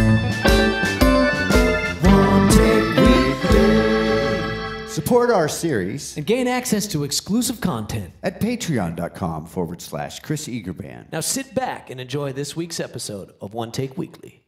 Support our series and gain access to exclusive content at patreon.com/Chris Eger Band. Now sit back and enjoy this week's episode of One Take Weekly.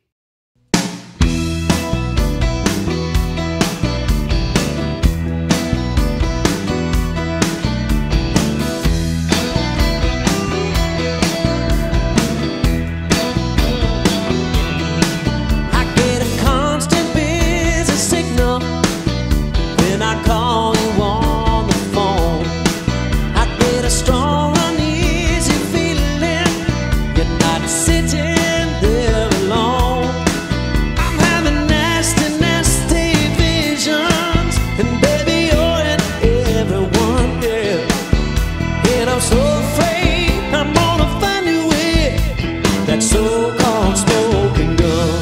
So-called smoking gun.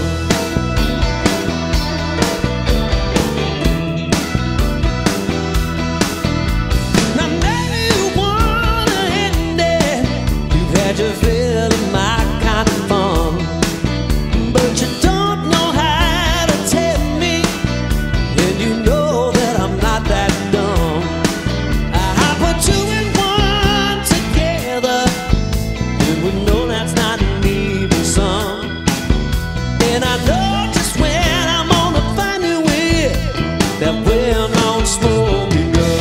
Now maybe you wanna end it. You've had your fill of my kind of fun, but you don't know how to tell me, and you know that I'm not that dumb. I put two and one together, and we know that's not and I know just when I'm gonna find you with that well-known smoking gun.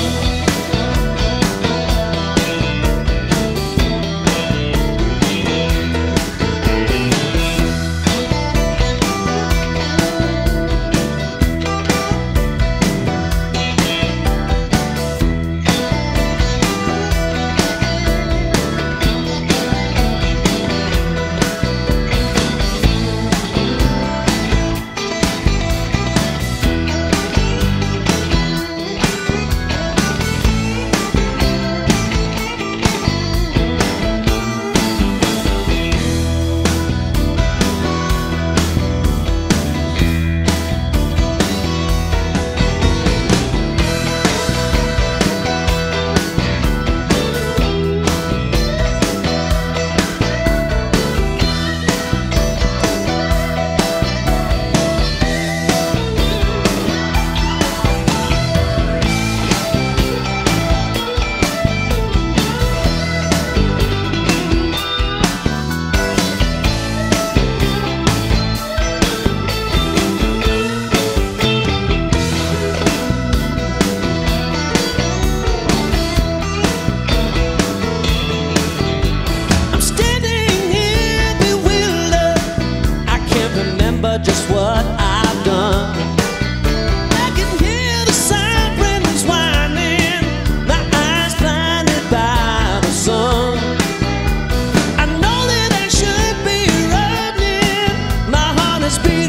Just what I've done. I can hear the sirens whining, my eyes blinded by the sun. I know that I should be running, my heart is beating.